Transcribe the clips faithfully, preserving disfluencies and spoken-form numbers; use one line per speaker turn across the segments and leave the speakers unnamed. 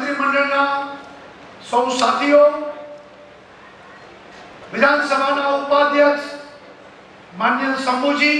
મંત્રીમંડળના સૌ સાથીઓ, વિધાનસભાના ઉપાધ્યક્ષ માન્ય શંભુજી,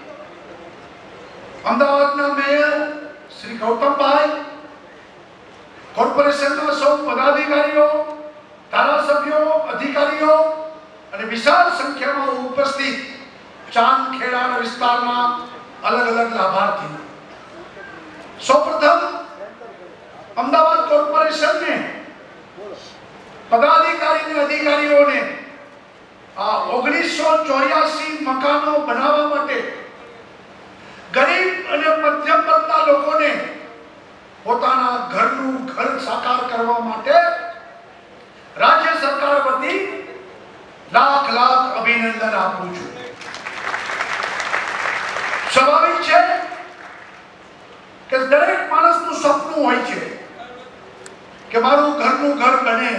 અમદાવાદના મેયર શ્રી ગૌતમભાઈ, કોર્પોરેશનના સૌ પદાધિકારીઓ, ધારાસભ્યો, અધિકારીઓ અને વિશાળ સંખ્યામાં ઉપસ્થિત ચાંદખેડા વિસ્તારના અલગ અલગ લાભાર્થીઓ, સૌપ્રથમ અમદાવાદ કોર્પોરેશનને પદાધિકારી અને અધિકારીઓને આ ઓગણીસો ચોર્યાસી મકાનો બનાવવા માટે ગરીબ અને મધ્યમ વર્ગના લોકોને પોતાના ઘરનું ઘર સાકાર કરવા માટે રાજ્ય સરકાર વતી લાખ લાખ અભિનંદન આપું છું. સ્વાભાવિક છે કે દરેક માણસનું સપનું હોય છે કે મારું ઘરનું ઘર બને.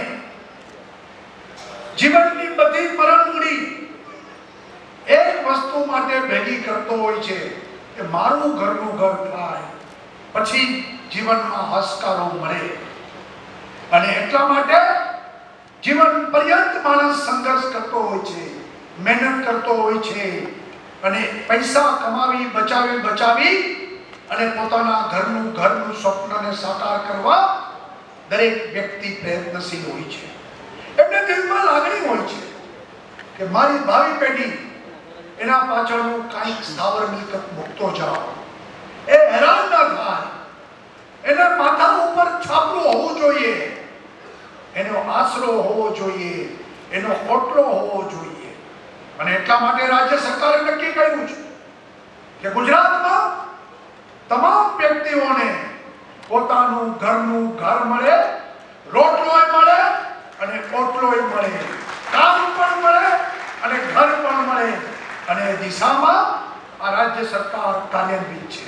જીવનની બધી પરણમૂડી એક વસ્તુ માટે ભેગી કરતો હોય છે કે મારું ઘરનું ઘર થાય, પછી જીવનમાં હાશકારો મળે. અને એટલા માટે જીવન પર્યંત માણસ સંઘર્ષ કરતો હોય છે, મહેનત કરતો હોય છે અને પૈસા કમાવી બચાવી બચાવી અને પોતાના ઘરનું ઘરનું સ્વપ્નને સાકાર કરવા દરેક વ્યક્તિ પ્રયત્નશીલ હોય છે. એમને દિલમાં લાગણી હોય છે કે મારી ભાવિ પેઢી એના પાછળનું કાંઈક સ્થાવર મિલકત મૂકતો જાઓ, એ હેરાન ના થાય, એના માથા ઉપર છાપરું હોવું જોઈએ, એનો આશરો હોવો જોઈએ, એનો ઓટલો હોવો જોઈએ. અને એટલા માટે રાજ્ય સરકારે નક્કી કર્યું છે કે ગુજરાતમાં તમામ વ્યક્તિઓને પોતાનું ઘરનું ઘર મળે, રોટલોય મળે અને ઓટલોય મળે, કામ પણ મળે અને ઘર પણ મળે. અને દિશામાં આ રાજ્ય સરકાર કાર્યાન્વિત છે.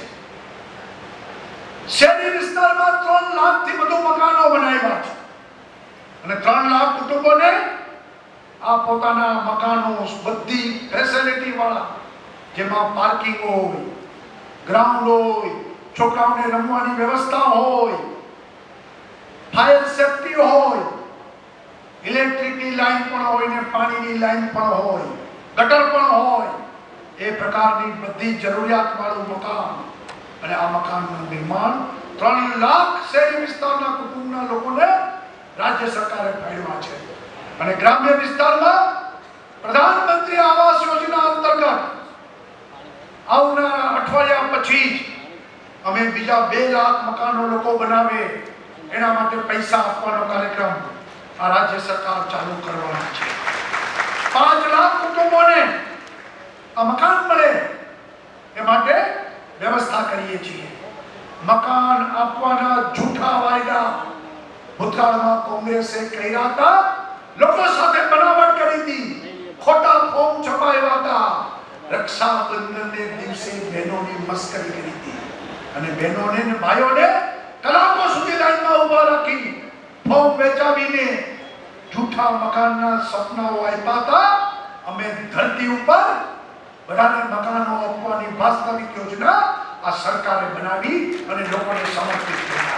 શહેરી વિસ્તારમાં ત્રણ લાખ થી વધુ મકાનો બનાવ્યા છે અને ત્રણ લાખ કુટુંબોને આ પોતાના મકાનો બધી ફેસિલિટી વાળા, જેમાં પાર્કિંગ હોય, ગ્રાઉન્ડ હોય, છોકરાઓને રમવાની વ્યવસ્થા હોય, ફાયર સેફટી હોય, ઇલેક્ટ્રિકની લાઈન પણ હોય ને પાણીની લાઈન પણ હોય, ગટર પણ હોય, એ પ્રકારની બધી જરૂરિયાત વાળું મકાન. અને આ મકાનનું નિર્માણ ત્રણ લાખ શહેરી વિસ્તારના કુટુંબના લોકોને રાજ્ય સરકારે ફાળવ્યા છે. અને ગ્રામ્ય વિસ્તારમાં પ્રધાનમંત્રી આવાસ યોજના અંતર્ગત આવનારા અઠવાડિયા પછી જ અમે બીજા બે લાખ મકાનો લોકો બનાવે એના માટે પૈસા આપવાનો કાર્યક્રમ આ રાજ્ય સરકાર ચાલુ કરવાના છે. પાંચ લાખ કુટુંબોને આ મકાન મળે એ માટે વ્યવસ્થા કરીએ છીએ. મકાન આપવાના જૂઠા વાયદા ભૂતકાળમાં કોંગ્રેસે કર્યા હતા, લોકો સાથે બનાવટ કરી હતી, ખોટા ફોર્મ છપાવ્યા હતા, રક્ષાબંધનને દિવસે બહેનોની મસ્કરી કરી હતી અને બહેનોને ને ભાઈઓને કલાકો સુધી લાઈનમાં ઉભા રાખી ફોર્મ વેચાવીને જૂઠા મકાનના સપનાઓ આપ્યા હતા. અમે ધરતી ઉપર બધાને મકાનો આપવાની વાસ્તવિક યોજના આ સરકારે બનાવી અને લોકોને સમર્પિત કર્યા.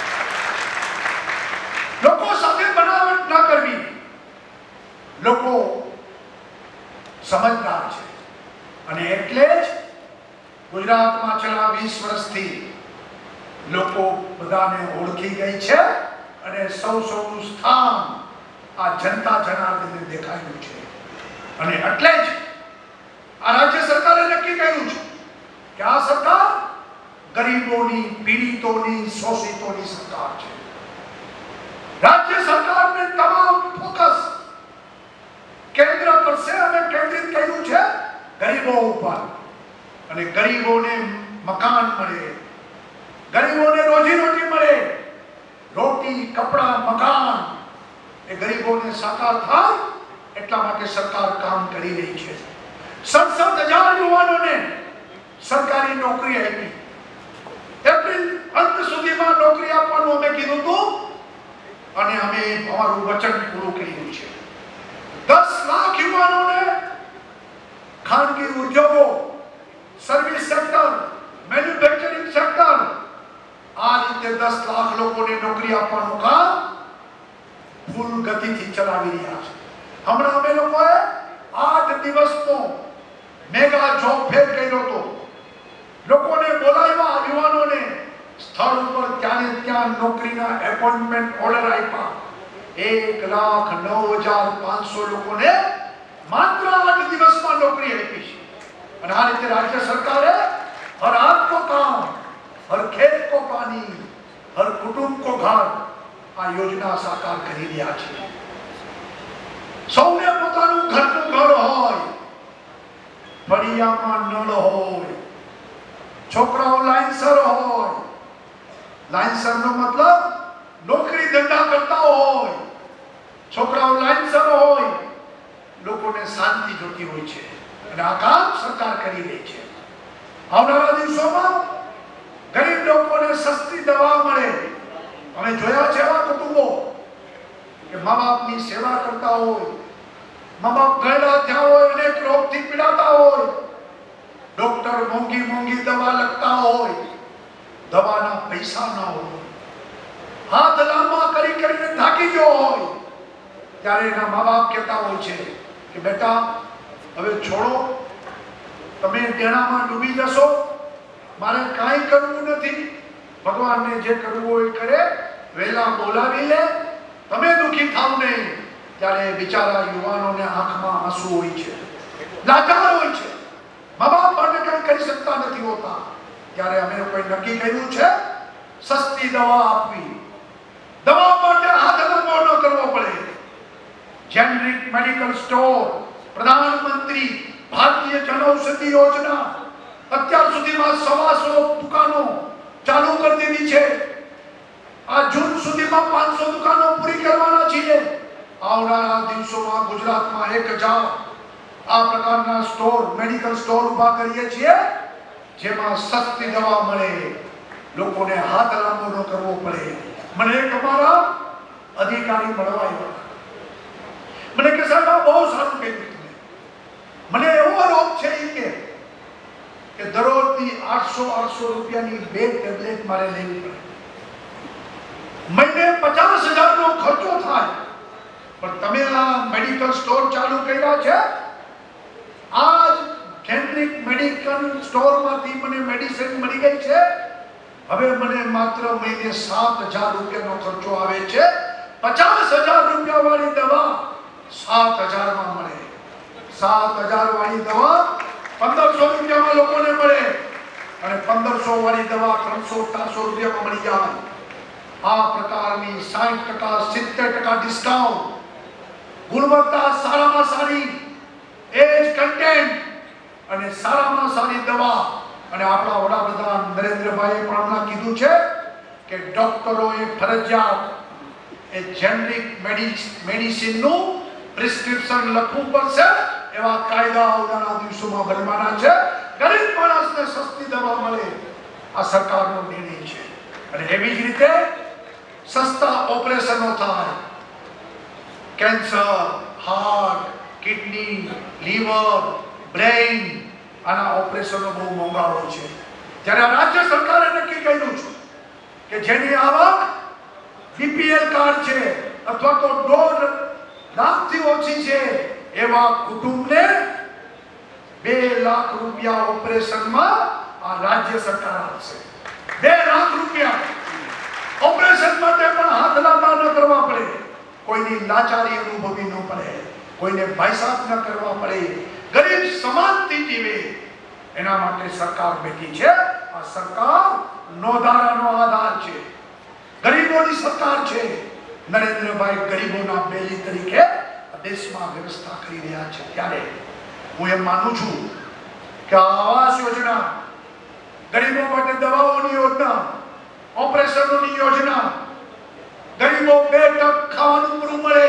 લોકો સાથે બનાવટ ન કરવી. લોકો સમજદાર છે અને એટલે જ ગુજરાતમાં છેલ્લા વીસ વર્ષથી લોકો બધાને ઓળખી ગઈ છે અને સૌ સૌનું સ્થાન આ જનતા જનાર્દનને દેખાયું છે. અને એટલે જ આ રાજ્ય સરકારે નક્કી કર્યું છે કે આ સરકાર ગરીબોની, પીડિતોની, શોષિતોની સરકાર છે. રાજ્ય સરકારને તમામ ફોકસ કેન્દ્ર કરશે અને કેન્દ્રિત કર્યું છે ગરીબો ઉપર. અને ગરીબોને મકાન મળે, ગરીબોને રોજી રોટી મળે, રોટી, કપડા, મકાન એ ગરીબોને સાકાર થાય એટલા માટે સરકાર કામ કરી રહી છે. સડસઠ હજાર યુવાનોને સરકારી નોકરી આપી. એપ્રિલ અંત સુધીમાં નોકરી આપવાનું અમે કીધું હતું અને અમે અમારું વચન પૂરું કર્યું છે. દસ લાખ યુવાનોને ખાનગી ઉદ્યોગો, સર્વિસ સેક્ટર, મેન્યુફેક્ચરિંગ સેક્ટર આ રીતે દસ લાખ લોકોને નોકરી આપવાનું કામ ફૂલ ગતિથી ચલાવી રહ્યા છે. હમણાં અમે લોકોએ આઠ દિવસનો મેગા જોબ ફેર કર્યો હતો. લોકોને બોલાવ્યા, યુવાનોને સ્થળ ઉપર ત્યાં ત્યાં નોકરીના એપોઇન્ટમેન્ટ ઓર્ડર આપ્યા. એક લાખ નવ હજાર પાંચસો લોકોને માત્ર આઠ દિવસમાં નોકરી આપી છે. અને આ રીતે રાજ્ય સરકારે હર હાથ કો કામ, હર ખેત કો પાણી, હર કુટુંબ કો ઘર આ યોજના સાકાર કરી રહ્યા છે. સૌને પોતાનું ઘરનું ઘર હોય, ફળિયામાં નળ હોય, છોકરાઓ લાઇનસર હોય. લાઇનસર નો મતલબ નોકરી ધંધા કરતા હોય, છોકરાઓ લાઇનસર હોય. લોકોને શાંતિ જોતી હોય છે અને આ કામ સરકાર કરી રહી છે. આવનારા દિવસોમાં ગરીબ લોકોને સસ્તી દવા મળે. અમે જોયા છે એવા કુટુંબો કે મા બાપની સેવા કરતા હોય, મા બાપ ગયેલા ત્યાં હોય, અનેક રોગથી પીડાતા હોય, ડોક્ટર મોંઘી મોંઘી દવા લખતા હોય, દવાના પૈસા ના હોય, હાથ લાંબા કરી કરીને થાકી ગયો હોય, ત્યારે એના મા બાપ કહેતા હોય છે કે બેટા હવે છોડો, તમે તેનામાં ડૂબી જશો, મારે કાંઈ કરવું નથી, ભગવાનને જે કરવું હોય એ કરે, વહેલા બોલાવી લે, તમે દુઃખી થાવ નહીં. ત્યારે બિચારા યુવાનોને આંખમાં આંસુ હોય છે, લાચાર હોય છે, મા બાપ માટે કંઈ કરી શકતા નથી હોતા. ત્યારે અમે લોકોએ નક્કી કર્યું છે સસ્તી દવા આપવી. દવા માટે હાથ લાંબો ન કરવો પડે. જેનરિક મેડિકલ સ્ટોર, પ્રધાનમંત્રી ભારતીય જનઔષધિ યોજના અત્યાર સુધીમાં સવાસો દુકાનો ચાલુ કરી દીધી છે. આ જૂન સુધીમાં પાંચસો દુકાનો પૂરી કરવાના છીએ. આવનારા દિવસોમાં ગુજરાતમાં એક હજાર આ પ્રકારના સ્ટોર, મેડિકલ સ્ટોર ઉભા કરીએ છીએ, જેમાં સસ્તી દવા મળે, લોકોને હાથ લાંબો ન કરવો પડે. મને એક અમારા અધિકારી મળવા આવ્યા. મને કે સાહેબ આ બહુ સારું કીધું તમે. મને એવો રોગ છે કે કે દરરોજની આઠસો આઠસો રૂપિયાની બે ટેબ્લેટ મારે લેવી પડે. મહિને પચાસ હજાર નો ખર્ચો થાય. પણ તમે આ મેડિકલ સ્ટોર ચાલુ કર્યા છે, આજ જેનરિક મેડિકલ સ્ટોરમાંથી મને મેડિસિન મળી ગઈ છે. હવે મને માત્ર મહિને સાત હજાર રૂપિયાનો ખર્ચો આવે છે. પચાસ હજાર રૂપિયા વાળી દવા સાત હજાર માં મળે. સાત હજાર વાળી દવા પંદરસો રૂપિયામાં લોકોને મળે અને પંદરસો વાળી દવા ત્રણસો ચારસો રૂપિયામાં મળી જાય. આ પ્રકારની સાઠ ટકા સિત્તેર ટકા ડિસ્કાઉન્ટ, ગુણવત્તા સારામાં સારી, એજ કન્ટેન્ટ અને સારામાં સારી દવા. અને આપણા વડાપ્રધાન નરેન્દ્રભાઈએ પણ હમણાં કીધું છે કે ડોક્ટરોએ ફરજિયાત એ જેનરિક મેડિસિનનું પ્રિસ્ક્રિપ્શન લખવું પડશે. એવા કાયદા આવનારા દિવસોમાં બનવાના છે. ગરીબ માણસને સસ્તી દવા મળે, આ સરકારનો નિર્ણય છે. અને એવી જ રીતે સસ્તા ઓપરેશનો થાય. Cancer, heart, kidney, liver, brain, આના ઓપરેશનો બહુ મોંઘા હોય છે. ત્યારે આ રાજ્ય સરકારે નક્કી કર્યું છે કે જેની આવક બીપીએલ કાર્ડ છે અથવા તો દોઢ લાખથી ઓછી છે, એવા કુટુંબને બે લાખ રૂપિયા ઓપરેશનમાં આ રાજ્ય સરકાર આપશે. બે લાખ રૂપિયા ઓપરેશન માટે પણ હાથ લાંબા ન કરવા પડે, કોઈની લાચારી અનુભવી ન પડે, કોઈને ભાઈસાબ ન કરવા પડે, ગરીબ સમાનથી જીવે, એના માટે સરકાર બેઠી છે. આ સરકાર નોંધારાનો આધાર છે, ગરીબોની સરકાર છે. નરેન્દ્રભાઈ ગરીબોના બેલી તરીકે દેશમાં વ્યવસ્થા કરી રહ્યા છે. ત્યારે હું એમ માનું છું કે આવાસ યોજના, ગરીબો માટે દવાઓની યોજના, ઓપરેશનોની યોજના, ગરીબો બે ટક ખાવાનું પૂરું મળે,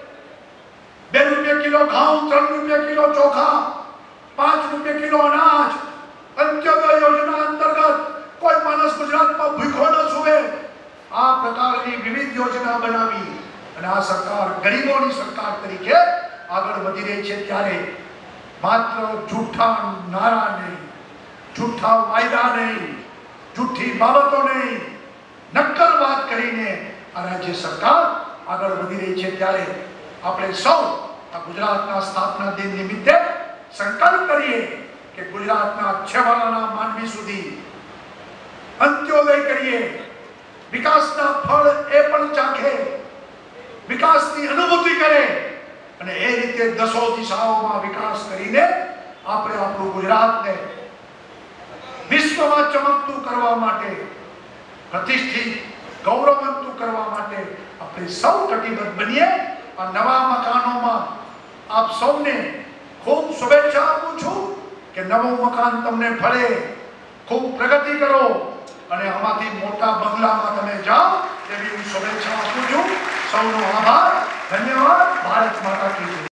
બે રૂપિયા કિલો ઘઉં, ત્રણ રૂપિયા કિલો ચોખા, પાંચ રૂપિયા કિલો અનાજ, અંત્યોદય યોજના અંતર્ગત કોઈ માણસ ગુજરાતમાં ભૂખો ન સૂવે, આ પ્રકારની વિવિધ યોજના બનાવી અને આ સરકાર ગરીબોની સરકાર તરીકે આગળ વધી રહી છે. ત્યારે માત્ર જૂઠા નારા નહીં, જૂઠા વાયદા નહીં, જૂઠી બાબતો નહીં, નક્કર વાત કરીને આ રાજ્ય સરકાર આગળ વધી રહી છે, ત્યારે આપણે સૌ આ ગુજરાતના સ્થાપના દિન નિમિત્તે સંકલ્પ કરીએ કે ગુજરાતના છેવાડાના માનવી સુધી અંત્યોદય કરીએ, વિકાસના ફળ એ પણ ચાખે, વિકાસની અનુભૂતિ કરે અને એ રીતે દસો દિશાઓમાં વિકાસ કરીને આપણે આપણું ગુજરાતને વિશ્વમાં ચમકતું કરવા માટે, પ્રતિષ્ઠિત ગૌરવવંતું કરવા માટે આપણે સૌ કટિબદ્ધ બનીએ. આ નવા મકાનોમાં આપ સૌને ખૂબ શુભેચ્છા આપું છું કે નવું મકાન તમને ફળે, ખૂબ પ્રગતિ કરો અને આમાંથી મોટા બંગલામાં તમે જાઓ તેવી હું શુભેચ્છા આપું છું. સૌનો આભાર, ધન્યવાદ. ભારત માતા કી જય.